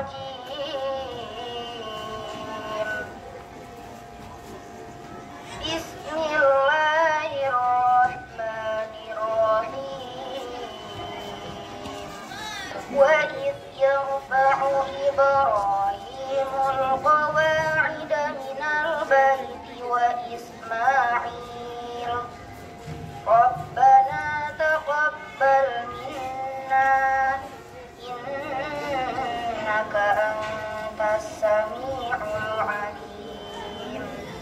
Bismillahirrahmanirrahim. Wa idh yarfa'u Ibrahimul qawa'ida minal baiti wa Ismail. Rabbana taqabbal minna innaka antas sami'ul alim.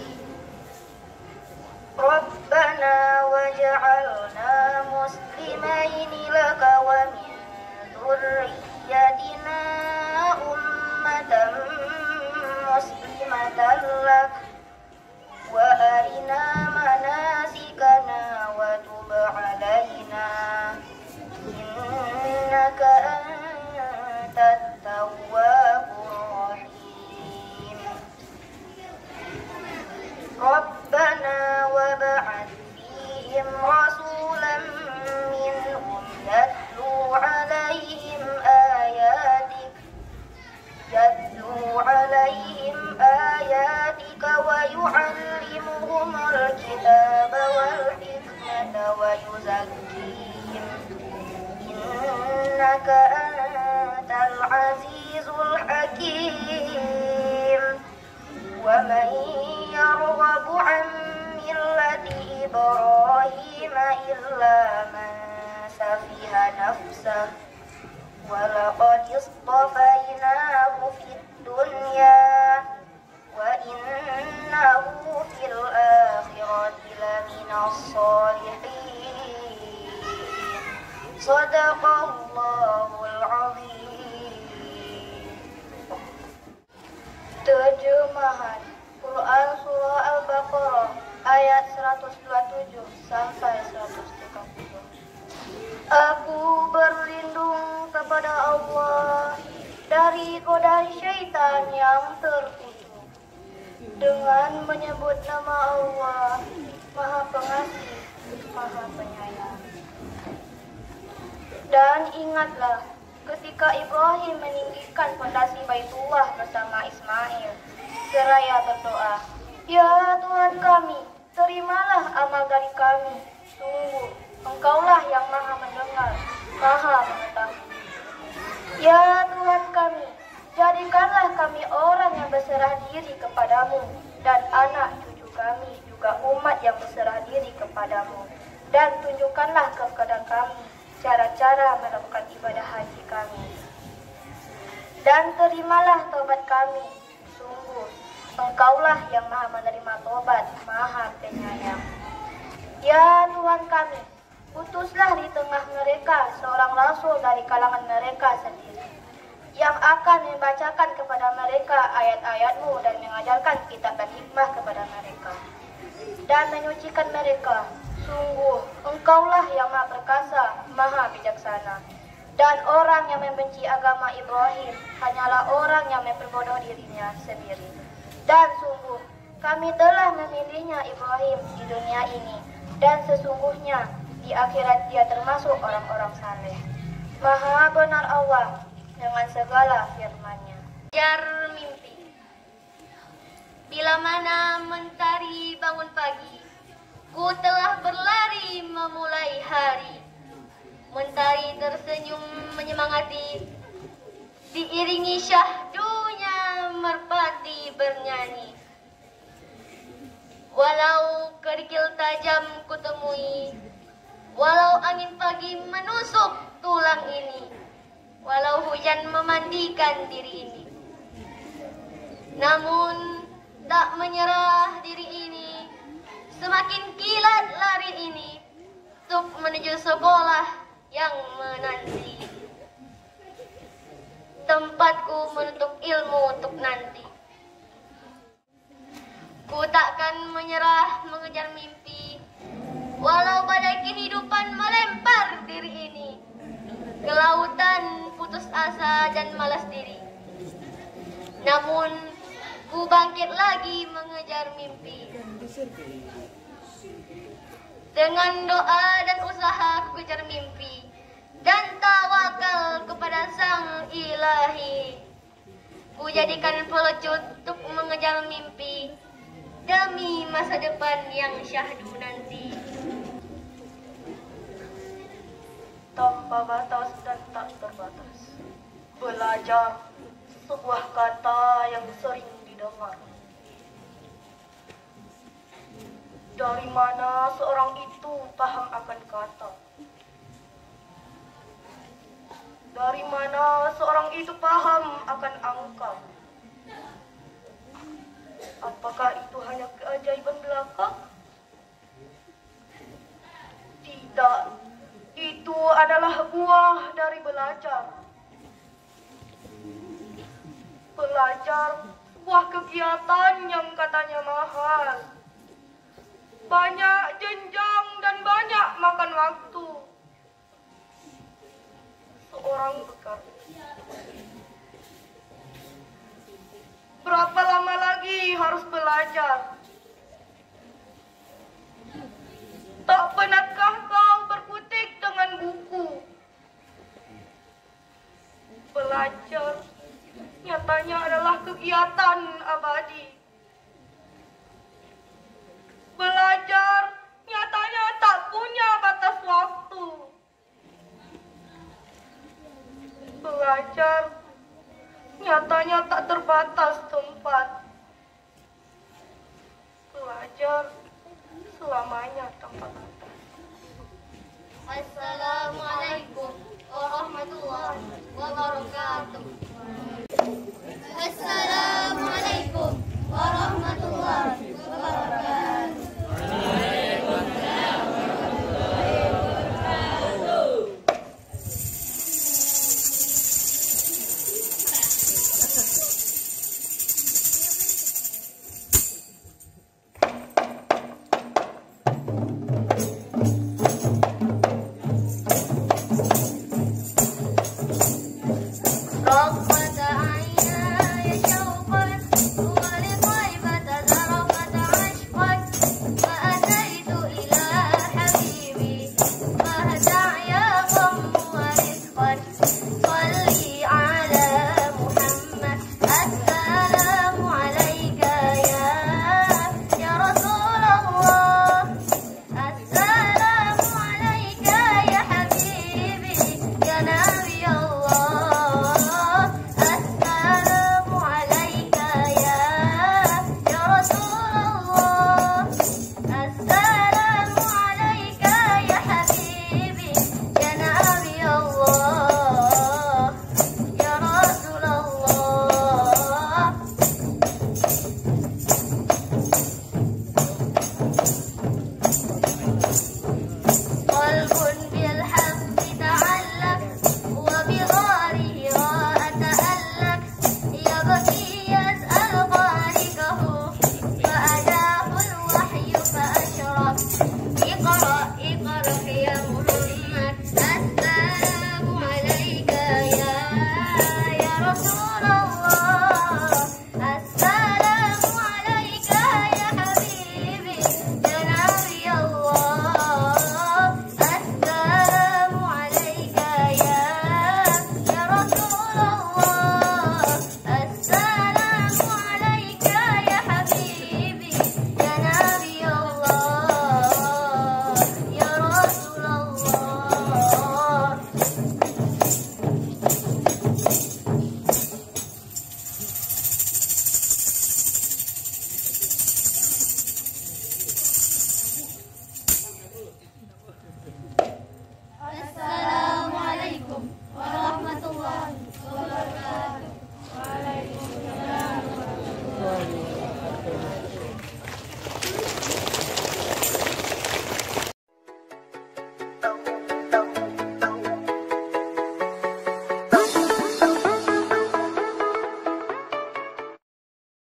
Rabbana waj'alna muslimaini laka wa min dzurriyyatina ummatan muslimatan lak wa arina manasikana wa tub alaina innaka antat tawwabur rahim. Rabbana wab'ath fihim rasulan minhum yatlu alaihim ayatika wa yu'allimuhumul kitaba wal hikmata wa yuzakkihim innaka antal azizul hakim. Wa man yarghabu an millati Ibrahim illa man safiha nafsah wa laqad istafainahu fid dunya wa innahu fil akhirati laminas sholihin. Shadaqallahul azim. Terjemahan Quran Surah Al-Baqarah ayat 127 sampai 130. Aku berlindung kepada Allah dari godaan syaitan yang terkutuk dengan menyebut nama Allah, Maha Pengasih, Maha Penyayang. Dan ingatlah ketika Ibrahim meninggikan fondasi Baitullah bersama Ismail, seraya berdoa, "Ya Tuhan kami, terimalah amal dari kami. Sungguh Engkaulah yang Maha mendengar, Maha mengetahui. Ya Tuhan kami, jadikanlah kami orang yang berserah diri kepadamu, dan anak cucu kami juga umat yang berserah diri kepadamu. Dan tunjukkanlah kepada kami cara-cara melakukan ibadah haji kami. Dan terimalah taubat kami. Sungguh, Engkaulah yang Maha menerima taubat, Maha penyayang. Ya Tuhan kami, utuslah di tengah mereka seorang rasul dari kalangan mereka sendiri, yang akan membacakan kepada mereka ayat-ayat-Mu dan mengajarkan kitab dan hikmah kepada mereka, dan menyucikan mereka. Sungguh, Engkaulah yang Maha Perkasa, Maha Bijaksana. Dan orang yang membenci agama Ibrahim hanyalah orang yang memperbodoh dirinya sendiri. Dan sungguh, kami telah memilihnya Ibrahim di dunia ini, dan sesungguhnya di akhirat dia termasuk orang-orang saleh. Maha benar Allah dengan segala firman-Nya." Jar mimpi. Bila mana mentari bangun pagi, ku telah berlari memulai hari. Mentari tersenyum menyemangati, diiringi syahdunya merpati bernyanyi. Walau kerikil tajam kutemui, walau angin pagi menusuk tulang ini, walau hujan memandikan diri ini, namun tak menyerah diri ini, semakin kilat lari ini, untuk menuju sekolah yang menanti. Tempatku menuntut ilmu untuk nanti. Ku takkan menyerah mengejar mimpi, walau badai kehidupan melempar diri ini ke lautan putus asa dan malas diri. Namun ku bangkit lagi mengejar mimpi. Dengan doa dan usaha ku kejar mimpi, dan tawakal kepada Sang Ilahi. jadikan pelecut untuk mengejar mimpi demi masa depan yang syahdu nanti. Tanpa batas dan tak terbatas. Belajar, sebuah kata yang sering didengar. Dari mana seorang itu paham akan kata? Dari mana seorang itu paham akan angka? Apakah itu hanya keajaiban belaka? Tidak, itu adalah buah dari belajar. Belajar, sebuah kegiatan yang katanya mahal. Banyak jenjang dan banyak makan waktu. Seorang bekerja. Berapa lama lagi harus belajar? Tak pernahkah kau berkutik dengan buku? Belajar nyatanya adalah kegiatan abadi. Belajar nyatanya tak punya batas waktu. Belajar nyatanya tak terbatas tempat. Belajar selamanya tanpa batas. Assalamualaikum.